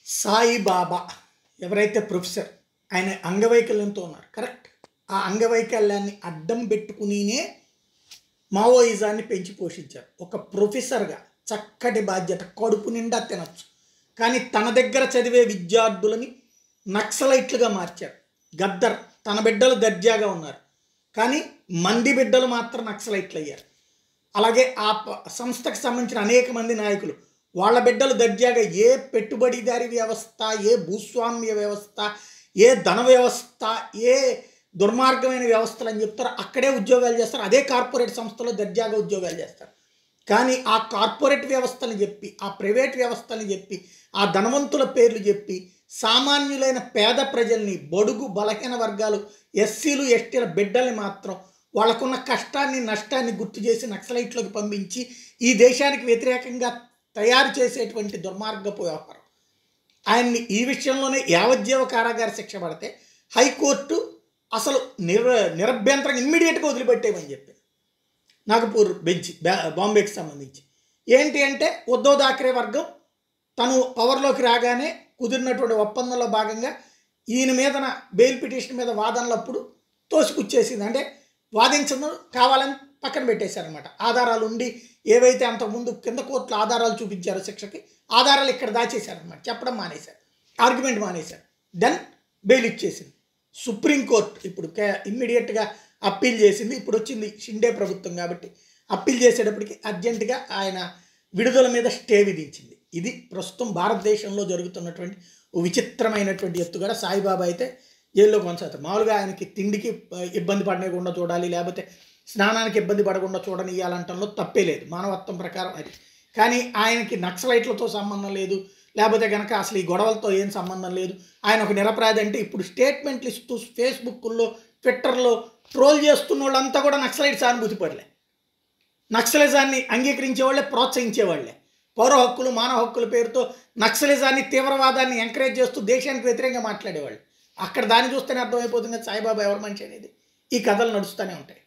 సాయిబాబా ఎవరైతే ప్రొఫెసర్ ఆయన అంగవైకల్యంతో ఉన్నారు కరెక్ట్. ఆ అంగవైకల్యాన్ని అడ్డం పెట్టుకునినే మావోయిజాన్ని పెంచి పోషించారు. ఒక ప్రొఫెసర్గా చక్కటి బాధ్యత, కడుపు నిండా తినచ్చు. కానీ తన దగ్గర చదివే విద్యార్థులని నక్సలైట్లుగా మార్చారు. గద్దర్ తన బిడ్డలు దర్జాగా ఉన్నారు, కానీ మంది బిడ్డలు మాత్రం నక్సలైట్లు అయ్యారు. అలాగే ఆ సంస్థకు సంబంధించిన అనేక మంది నాయకులు వాళ్ళ బిడ్డలు దర్జాగా ఏ పెట్టుబడిదారీ వ్యవస్థ, ఏ భూస్వామ్య వ్యవస్థ, ఏ ధన వ్యవస్థ, ఏ దుర్మార్గమైన వ్యవస్థలు అని చెప్తారు అక్కడే ఉద్యోగాలు చేస్తారు. అదే కార్పొరేట్ సంస్థలో దర్జాగా ఉద్యోగాలు చేస్తారు. కానీ ఆ కార్పొరేట్ వ్యవస్థని చెప్పి, ఆ ప్రైవేట్ వ్యవస్థని చెప్పి, ఆ ధనవంతుల పేర్లు చెప్పి సామాన్యులైన పేద ప్రజల్ని, బడుగు బలహీన వర్గాలు, ఎస్సీలు ఎస్టీల బిడ్డల్ని మాత్రం వాళ్ళకున్న కష్టాన్ని నష్టాన్ని గుర్తు చేసి నక్సలైట్లోకి పంపించి ఈ దేశానికి వ్యతిరేకంగా తయారు చేసేటువంటి దుర్మార్గపు వ్యవహారం. ఆయన్ని ఈ విషయంలోనే యావజ్జీవ కారాగార శిక్ష పడితే హైకోర్టు అసలు నిరభ్యంతరంగా ఇమ్మీడియట్గా వదిలిపెట్టేయమని చెప్పి నాగపూర్ బెంచ్, బాంబేకి సంబంధించి ఏంటి అంటే ఉద్ధవ్ థాక్రే వర్గం తను పవర్లోకి రాగానే కుదిరినటువంటి ఒప్పందంలో భాగంగా ఈయన మీదన బెయిల్ పిటిషన్ మీద వాదనలప్పుడు తోసిపుచ్చేసింది. అంటే వాదించడం కావాలని పక్కన పెట్టేశారనమాట. ఆధారాలు ఉండి ఏవైతే అంతకుముందు కింద కోర్టులో ఆధారాలు చూపించారో శిక్షకి, ఆధారాలు ఇక్కడ దాచేశారనమాట. చెప్పడం మానేశారు, ఆర్గ్యుమెంట్ మానేశారు. దెన్ బెయిల్ ఇచ్చేసింది సుప్రీంకోర్టు. ఇప్పుడు ఇమ్మీడియట్గా అప్పీల్ చేసింది. ఇప్పుడు వచ్చింది షిండే ప్రభుత్వం కాబట్టి అప్పీల్ చేసేటప్పటికి అర్జెంటుగా ఆయన విడుదల మీద స్టే విధించింది. ఇది ప్రస్తుతం భారతదేశంలో జరుగుతున్నటువంటి విచిత్రమైనటువంటి ఎత్తుగడ. సాయిబాబా అయితే జైల్లో కొనసాగుతారు. మామూలుగా ఆయనకి తిండికి ఇబ్బంది పడకుండా చూడాలి, లేకపోతే స్నానానికి ఇబ్బంది పడకుండా చూడనియాలంటంలో తప్పే లేదు మానవత్వం ప్రకారం అది. కానీ ఆయనకి నక్సలైట్లతో సంబంధం లేదు, లేకపోతే కనుక అసలు ఈ గొడవలతో ఏం సంబంధం లేదు. ఆయన ఒక నిరపరాధి అంటే ఇప్పుడు స్టేట్మెంట్లు ఇస్తూ ఫేస్బుక్లో, ట్విట్టర్లో ట్రోల్ చేస్తున్న వాళ్ళంతా కూడా నక్సలైట్ సానుభూతి పడలే, నక్సలిజాన్ని అంగీకరించేవాళ్ళే, ప్రోత్సహించేవాళ్ళే. పౌర హక్కులు, మానవ హక్కుల పేరుతో నక్సలిజాన్ని, తీవ్రవాదాన్ని ఎంకరేజ్ చేస్తూ దేశానికి వ్యతిరేకంగా మాట్లాడేవాళ్ళు. అక్కడ దాన్ని చూస్తేనే అర్థమైపోతుంది సాయిబాబా ఎవరి మనిషి అనేది. ఈ కథలు నడుస్తూనే ఉంటాయి.